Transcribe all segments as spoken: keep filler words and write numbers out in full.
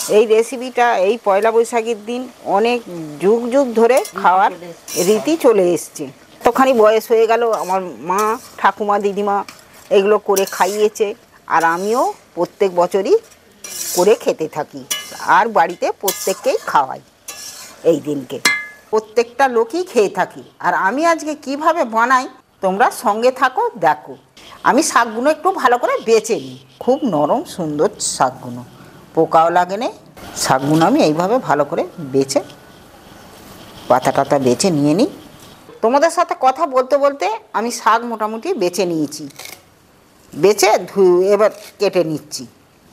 এই রেসিপিটা এই পয়লা বৈশাখের দিন অনেক যুগ যুগ ধরে খাওয়ার রীতি চলে এসছে। ততখানি বয়স হয়ে গেল, আমার মা ঠাকুমা দিদিমা এগুলো করে খাইয়েছে, আর আমিও প্রত্যেক বছরই করে খেতে থাকি, আর বাড়িতে প্রত্যেককেই খাওয়াই। এই দিনকে প্রত্যেকটা লোকই খেয়ে থাকি। আর আমি আজকে কিভাবে বানাই তোমরা সঙ্গে থাকো, দেখো। আমি শাকগুলো একটু ভালো করে বেছে নিই, খুব নরম সুন্দর শাকগুলো, পোকাও লাগে না। শাকগুলো আমি এইভাবে ভালো করে বেছে পাতা টাতা বেছে নিয়ে নিই। তোমাদের সাথে কথা বলতে বলতে আমি শাক মোটামুটি বেছে নিয়েছি, বেছে ধুয়ে এবার কেটে নিচ্ছি।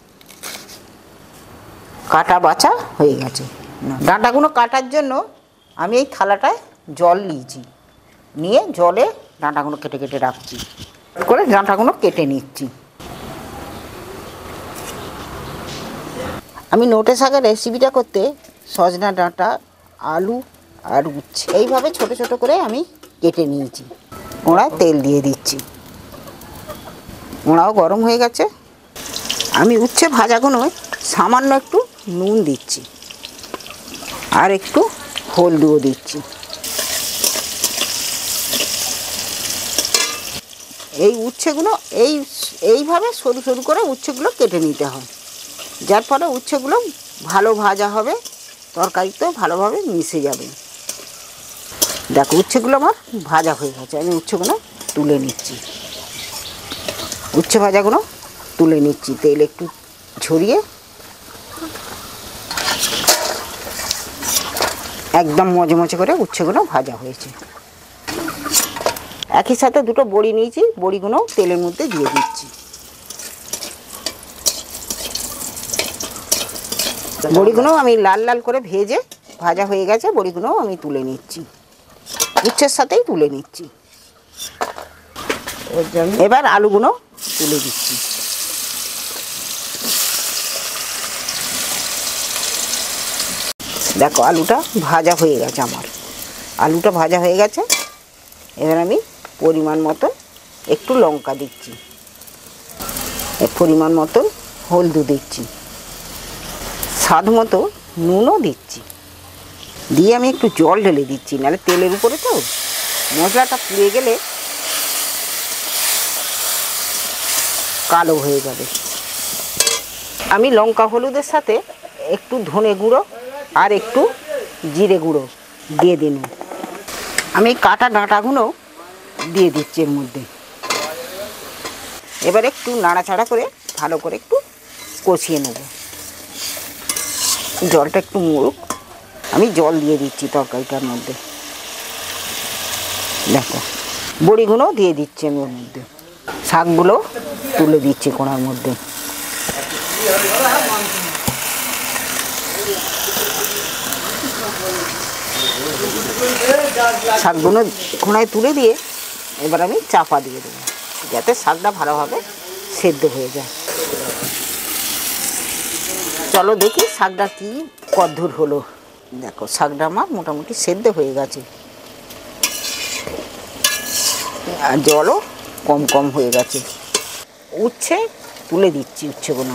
কাটা বাছা হয়ে গেছে। ডাঁটাগুলো কাটার জন্য আমি এই থালাটায় জল নিয়েছি, নিয়ে জলে ডাঁটাগুলো কেটে কেটে রাখছি, করে ডাঁটাগুলো কেটে নিচ্ছি। আমি নোটে শাকের রেসিপিটা করতে সজনা ডাঁটা, আলু আর উচ্ছে এইভাবে ছোট ছোট করে আমি কেটে নিয়েছি। ওড়ায় তেল দিয়ে দিচ্ছি, ওড়াও গরম হয়ে গেছে। আমি উচ্ছে ভাজাগুলো সামান্য একটু নুন দিচ্ছি, আর একটু হলদিও দিচ্ছি। এই উচ্ছেগুলো এই এইভাবে সরু সরু করে উচ্ছেগুলো কেটে নিতে হয়, যার ফলে উচ্ছেগুলো ভালো ভাজা হবে, তরকারিতেও ভালোভাবে মিশে যাবে। দেখো উচ্ছেগুলো আমার ভাজা হয়ে গেছে, আমি উচ্ছেগুলো তুলে নিচ্ছি। উচ্ছে ভাজাগুলো তুলে নিচ্ছি, তেল একটু ছড়িয়ে। একদম মজমচে করে উচ্ছেগুলো ভাজা হয়েছে। একই সাথে দুটো বড়ি নিয়েছি, বড়িগুলো তেলের মধ্যে দিয়ে দিচ্ছি। বড়িগুলো আমি লাল লাল করে ভেজে ভাজা হয়ে গেছে, বড়িগুলো আমি তুলে নিচ্ছি, উচ্ছের সাথেই তুলে নিচ্ছি। এবার আলুগুলো তুলে দিচ্ছি। দেখো আলুটা ভাজা হয়ে গেছে আমার, আলুটা ভাজা হয়ে গেছে। এবার আমি পরিমাণ মতো একটু লঙ্কা দিচ্ছি, পরিমাণ মতো হলদি দিচ্ছি, স্বাদ মতো নুনও দিচ্ছি, দিয়ে আমি একটু জল ঢেলে দিচ্ছি, নাহলে তেলের উপরে তো মশলাটা পুড়ে গেলে কালো হয়ে যাবে। আমি লঙ্কা হলুদের সাথে একটু ধনে গুঁড়ো আর একটু জিরে গুঁড়ো দিয়ে দিন। আমি কাটা ডাঁটাগুলো দিয়ে দিচ্ছি এর মধ্যে। এবার একটু নাড়াচাড়া করে ভালো করে একটু কষিয়ে নেব। জলটা একটু মরুক, আমি জল দিয়ে দিচ্ছি তরকারিটার মধ্যে। দেখো বড়িগুলো দিয়ে দিচ্ছি আমি ওর মধ্যে, শাকগুলো তুলে দিচ্ছি কোণার মধ্যে। শাকগুলো কোণায় তুলে দিয়ে এবার আমি চাপা দিয়ে দেবো, যাতে শাকটা ভালোভাবে সেদ্ধ হয়ে যায়। চলো দেখি শাকটা কি কদ্দূর হলো। দেখো শাকটা আমার মোটামুটি সেদ্ধ হয়ে গেছে, আর জলও কম কম হয়ে গেছে। উচ্ছে তুলে দিচ্ছি, উচ্ছেগুলো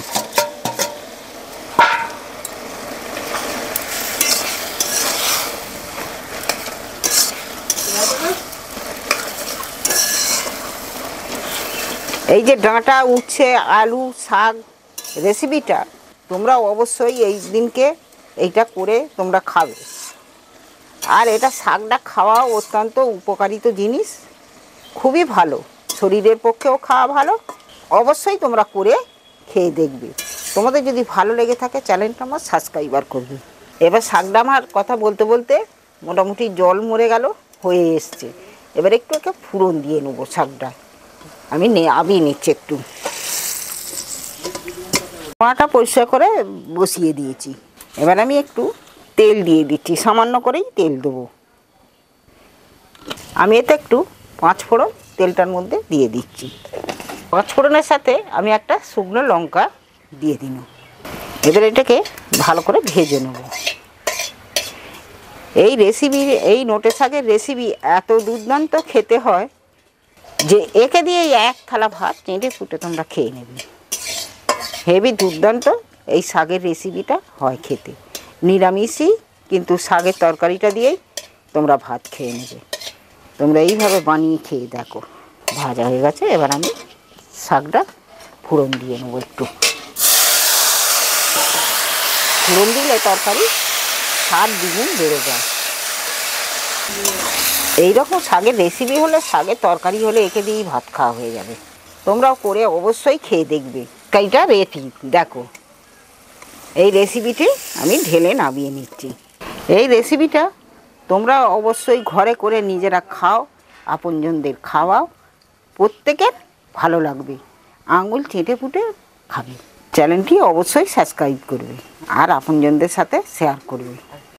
এই যে ডাঁটা উচ্ছে আলু শাক রেসিপিটা তোমরা অবশ্যই এই দিনকে এইটা করে তোমরা খাবে। আর এটা শাকটা খাওয়া অত্যন্ত উপকারিত জিনিস, খুবই ভালো, শরীরের পক্ষেও খাওয়া ভালো। অবশ্যই তোমরা করে খেয়ে দেখবে। তোমাদের যদি ভালো লেগে থাকে চ্যানেলটা আমার সাবস্ক্রাইবার করবে। এবার শাকটা আমার কথা বলতে বলতে মোটামুটি জল মরে গেল, হয়ে এসছে। এবার একটু একে ফোড়ন দিয়ে নেবো। শাকটা আমি নে আবিয়ে নিচ্ছি একটু। কড়াটা পরিষ্কার করে বসিয়ে দিয়েছি, এবার আমি একটু তেল দিয়ে দিচ্ছি, সামান্য করেই তেল দেবো। আমি এতে একটু পাঁচ ফোড়ন তেলটার মধ্যে দিয়ে দিচ্ছি। পাঁচ ফোড়নের সাথে আমি একটা শুকনো লঙ্কা দিয়ে দিন। এবার এটাকে ভালো করে ভেজে নেব। এই রেসিপি এই নোটে শাকের রেসিপি এত দুর্দান্ত খেতে হয় যে একে দিয়ে এক থালা ভাত চেঁটে ফুটে তোমরা খেয়ে নেবে। হেভি দুর্দান্ত এই শাকের রেসিপিটা হয় খেতে। নিরামিষই, কিন্তু শাকের তরকারিটা দিয়েই তোমরা ভাত খেয়ে নেবে। তোমরা এইভাবে বানিয়ে খেয়ে দেখো। ভাজা হয়ে গেছে, এবার আমি শাকটা ফোড়ন দিয়ে নেবো একটু। ফোড়ন দিলে তরকারি স্বাদ দ্বিগুণ বেড়ে যায়। এইরকম শাকের রেসিপি হলে, শাকের তরকারি হলে একে দিয়েই ভাত খাওয়া হয়ে যাবে। তোমরাও করে অবশ্যই খেয়ে দেখবে। এইটা রেডি দেখো। এই রেসিপিটি আমি ঢেলে নামিয়ে নিচ্ছি। এই রেসিপিটা তোমরা অবশ্যই ঘরে করে নিজেরা খাও, আপনজনদের খাওয়াও, প্রত্যেকের ভালো লাগবে, আঙুল চেটে ফুটে খাবে। চ্যানেলটি অবশ্যই সাবস্ক্রাইব করবে আর আপনজনদের সাথে শেয়ার করবে।